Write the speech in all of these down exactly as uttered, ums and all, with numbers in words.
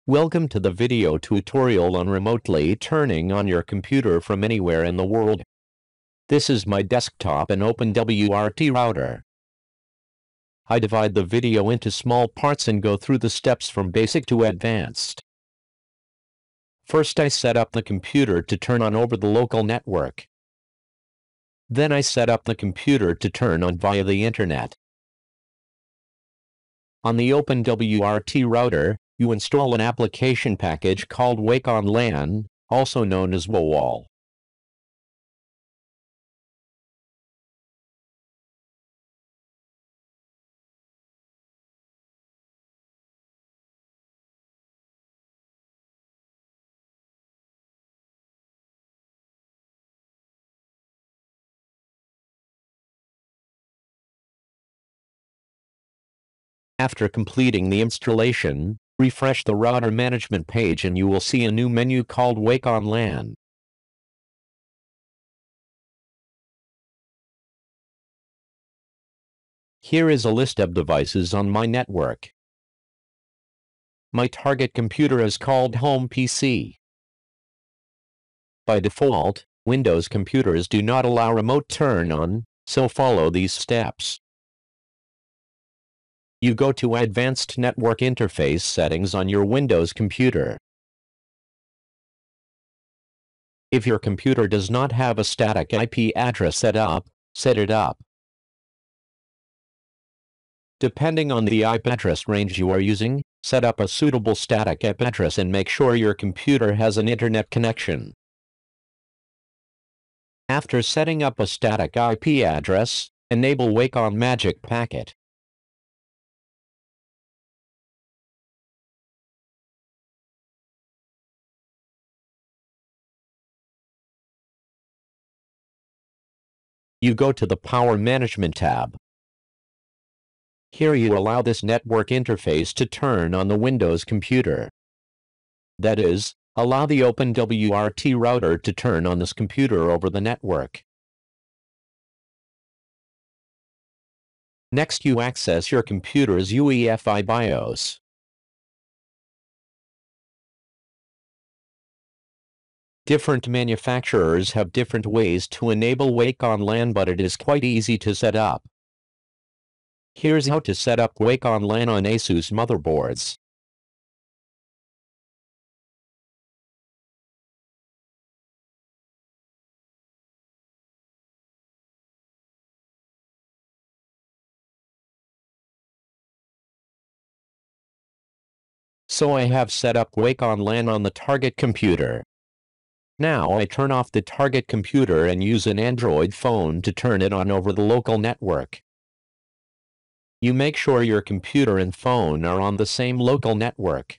Welcome to the video tutorial on remotely turning on your computer from anywhere in the world. This is my desktop and OpenWRT router. I divide the video into small parts and go through the steps from basic to advanced. First, I set up the computer to turn on over the local network. Then I set up the computer to turn on via the internet. On the OpenWRT router, you install an application package called Wake-on-LAN, also known as W O L. After completing the installation, refresh the router management page and you will see a new menu called Wake-on-LAN. Here is a list of devices on my network. My target computer is called Home P C. By default, Windows computers do not allow remote turn on, so follow these steps. You go to Advanced Network Interface Settings on your Windows computer. If your computer does not have a static I P address set up, set it up. Depending on the I P address range you are using, set up a suitable static I P address and make sure your computer has an internet connection. After setting up a static I P address, enable Wake-on Magic Packet. You go to the Power Management tab. Here you allow this network interface to turn on the Windows computer. That is, allow the OpenWRT router to turn on this computer over the network. Next, you access your computer's U E F I BIOS. Different manufacturers have different ways to enable Wake-on-LAN, but it is quite easy to set up. Here's how to set up Wake-on-LAN on ASUS motherboards. So I have set up Wake-on-LAN on the target computer. Now I turn off the target computer and use an Android phone to turn it on over the local network. You make sure your computer and phone are on the same local network.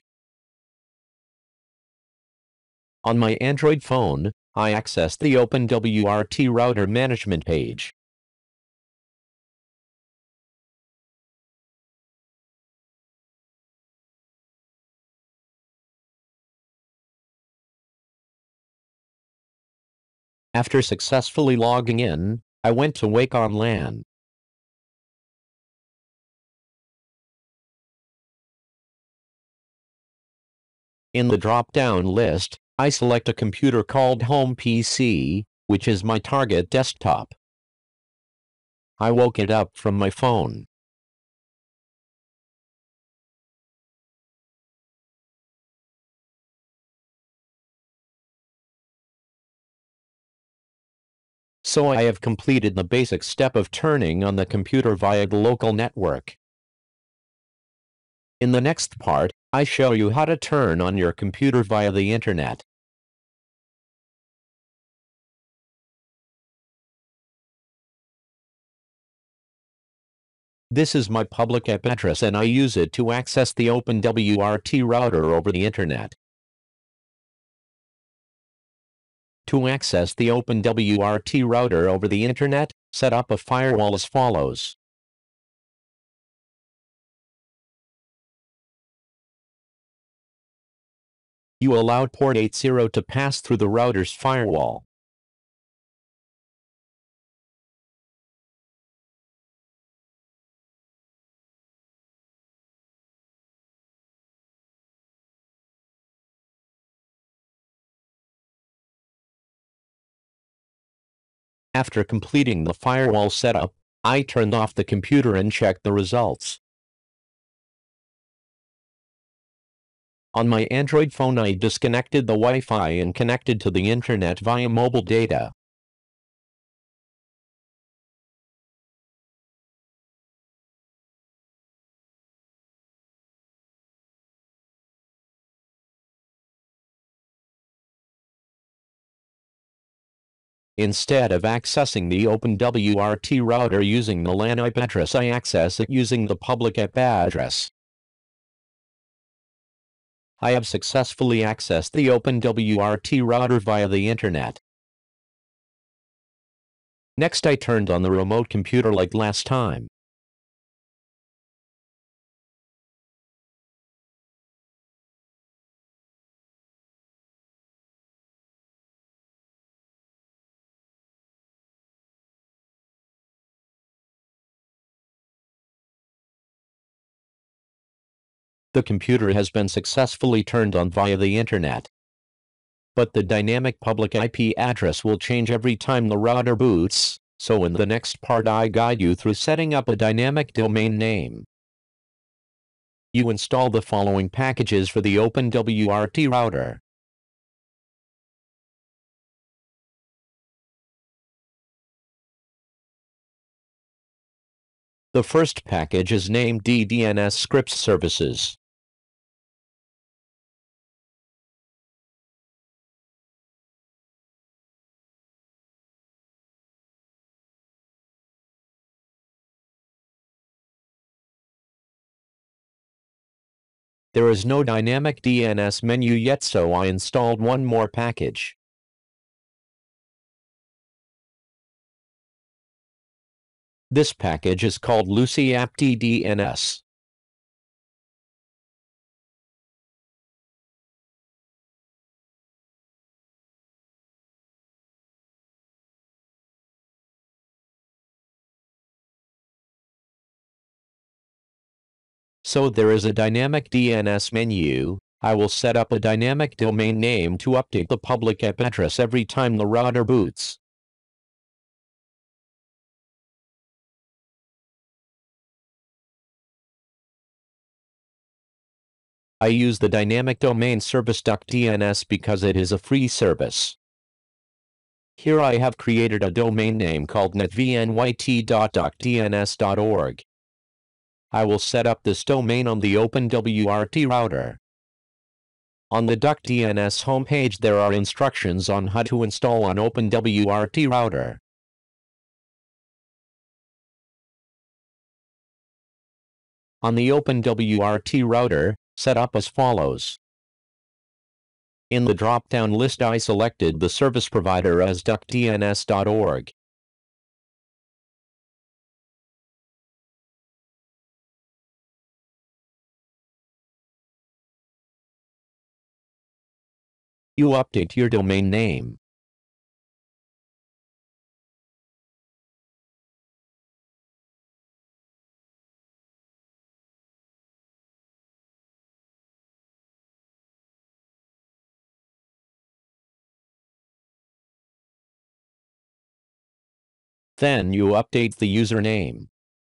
On my Android phone, I access the OpenWRT router management page. After successfully logging in, I went to Wake-on-LAN. In the drop-down list, I select a computer called Home P C, which is my target desktop. I woke it up from my phone. So I have completed the basic step of turning on the computer via the local network. In the next part, I show you how to turn on your computer via the internet. This is my public I P address and I use it to access the OpenWRT router over the internet. To access the OpenWRT router over the internet, set up a firewall as follows. You allow port eighty to pass through the router's firewall. After completing the firewall setup, I turned off the computer and checked the results. On my Android phone, I disconnected the Wi-Fi and connected to the internet via mobile data. Instead of accessing the OpenWRT router using the LAN I P address, I access it using the public I P address. I have successfully accessed the OpenWRT router via the internet. Next, I turned on the remote computer like last time. The computer has been successfully turned on via the internet. But the dynamic public I P address will change every time the router boots, so in the next part I guide you through setting up a dynamic domain name. You install the following packages for the OpenWRT router. The first package is named D D N S Scripts Services. There is no dynamic D N S menu yet, so I installed one more package. This package is called Lucy App D D N S. So there is a dynamic D N S menu. I will set up a dynamic domain name to update the public I P address every time the router boots. I use the dynamic domain service .dns because it is a free service. Here I have created a domain name called netvn dot d n s dot org. I will set up this domain on the OpenWRT router. On the .dns homepage there are instructions on how to install an OpenWRT router. On the OpenWRT router, set up as follows. In the drop-down list I selected the service provider as d n s dot org. You update your domain name. Then you update the username.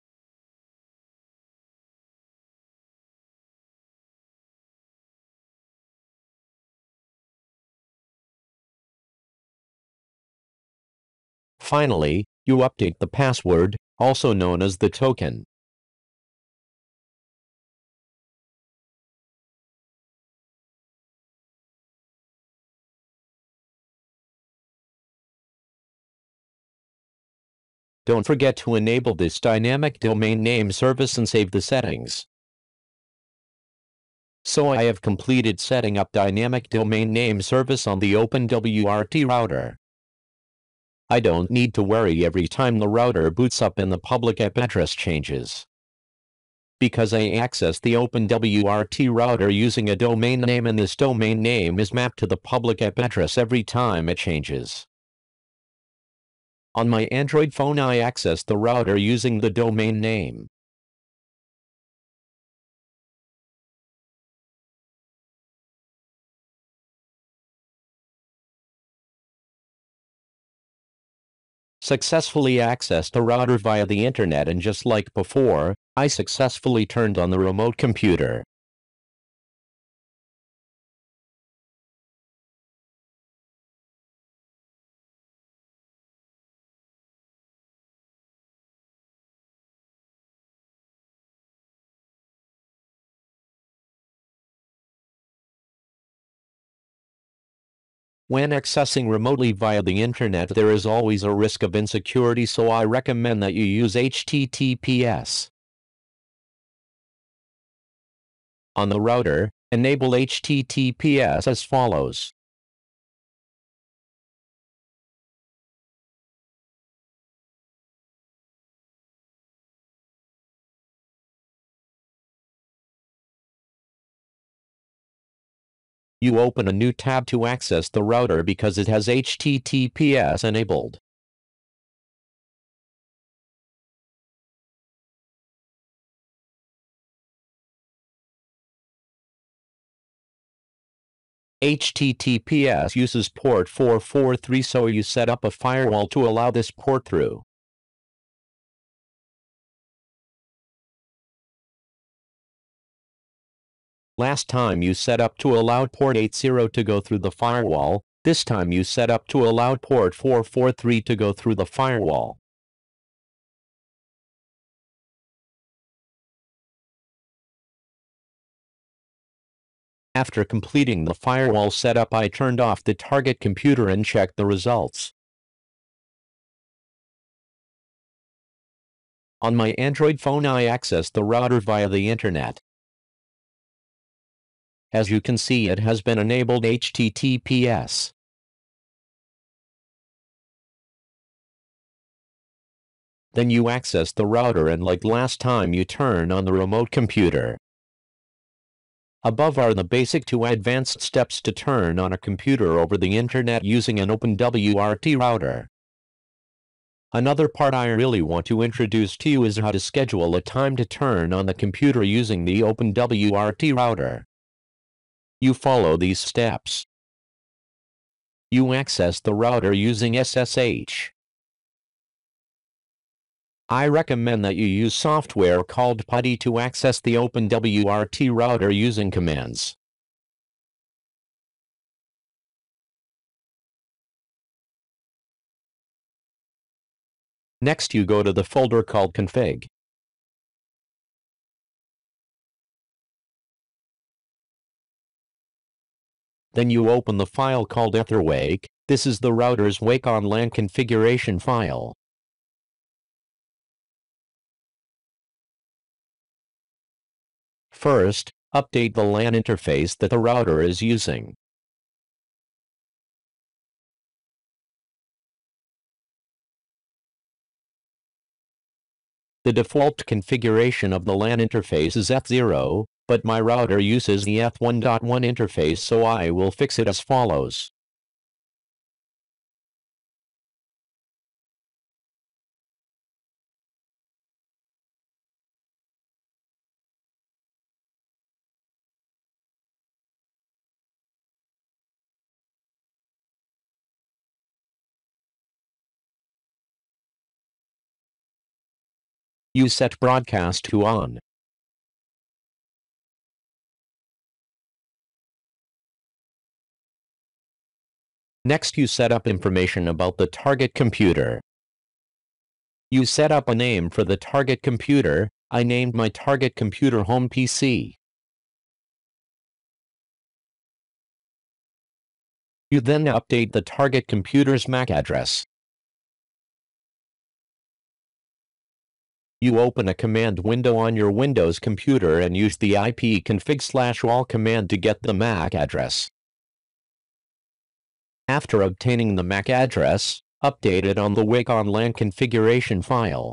Finally, you update the password, also known as the token. Don't forget to enable this dynamic domain name service and save the settings. So I have completed setting up dynamic domain name service on the OpenWRT router. I don't need to worry every time the router boots up and the public I P address changes. Because I access the OpenWRT router using a domain name, and this domain name is mapped to the public I P address every time it changes. On my Android phone I access the router using the domain name. successfully accessed the router via the internet, and just like before, I successfully turned on the remote computer. When accessing remotely via the internet, there is always a risk of insecurity, so I recommend that you use H T T P S. On the router, enable H T T P S as follows. You open a new tab to access the router because it has H T T P S enabled. H T T P S uses port four forty-three, so you set up a firewall to allow this port through. Last time you set up to allow port eighty to go through the firewall, this time you set up to allow port four forty-three to go through the firewall. After completing the firewall setup, I turned off the target computer and checked the results. On my Android phone, I accessed the router via the internet. As you can see, it has been enabled H T T P S. Then you access the router, and like last time, you turn on the remote computer. Above are the basic to advanced steps to turn on a computer over the internet using an OpenWRT router. Another part I really want to introduce to you is how to schedule a time to turn on the computer using the OpenWRT router. You follow these steps. You access the router using S S H. I recommend that you use software called PuTTY to access the OpenWRT router using commands. Next, you go to the folder called config. Then you open the file called etherwake. This is the router's Wake-on-LAN configuration file. First, update the LAN interface that the router is using. The default configuration of the LAN interface is F zero, but my router uses the F one point one interface, so I will fix it as follows. You set broadcast to on. Next, you set up information about the target computer. You set up a name for the target computer. I named my target computer Home P C. You then update the target computer's M A C address. You open a command window on your Windows computer and use the ipconfig slash wall command to get the M A C address. After obtaining the M A C address, update it on the Wake-on-LAN configuration file.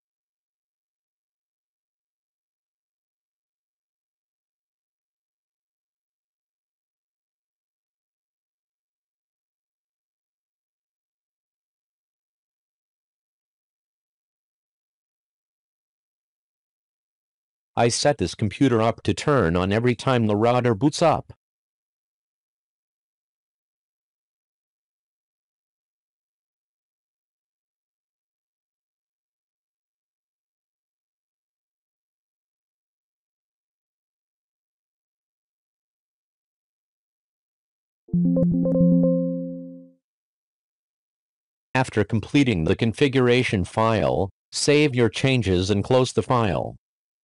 I set this computer up to turn on every time the router boots up. After completing the configuration file, save your changes and close the file.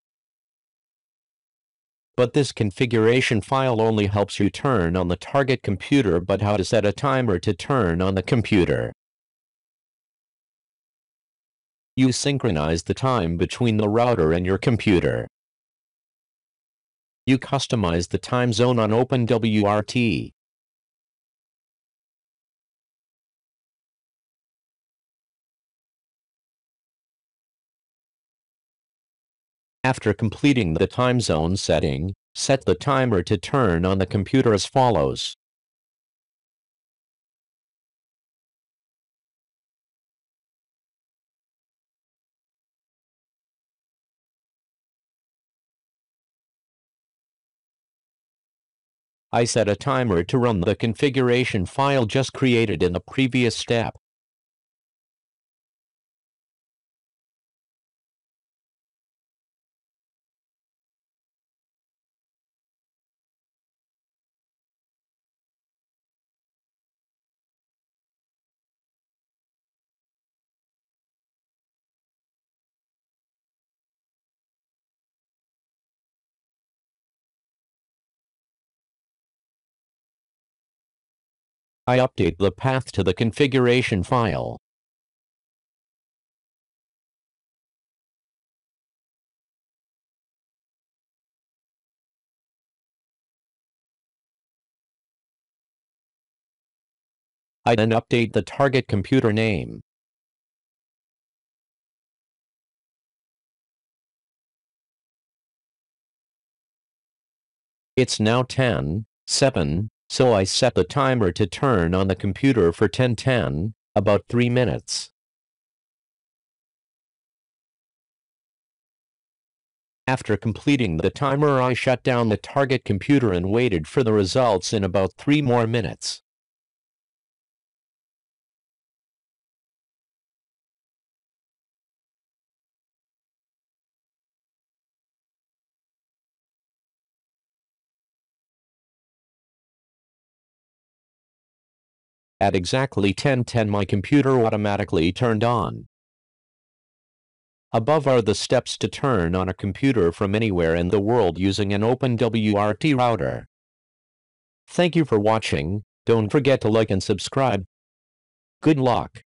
But this configuration file only helps you turn on the target computer, but how to set a timer to turn on the computer. You synchronize the time between the router and your computer. You customize the time zone on OpenWRT. After completing the time zone setting, set the timer to turn on the computer as follows. I set a timer to run the configuration file just created in the previous step. I update the path to the configuration file. I then update the target computer name. It's now ten seven, so I set the timer to turn on the computer for ten ten, about three minutes. After completing the timer, I shut down the target computer and waited for the results in about three more minutes. At exactly ten ten, my computer automatically turned on. Above are the steps to turn on a computer from anywhere in the world using an OpenWRT router. Thank you for watching. Don't forget to like and subscribe. Good luck.